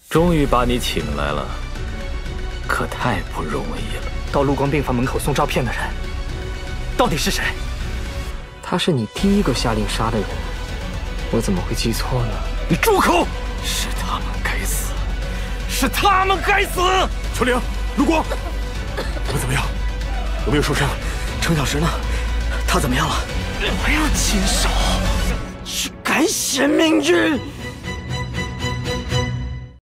终于把你请来了，可太不容易了。 到陆光病房门口送照片的人，到底是谁？ 他是你第一个下令杀的人，我怎么会记错呢？ 你住口！ 是他们该死，是他们该死！ 秋玲，陆光，你们怎么样？有没有受伤？ 程小石呢？他怎么样了？我要亲手去改写命运。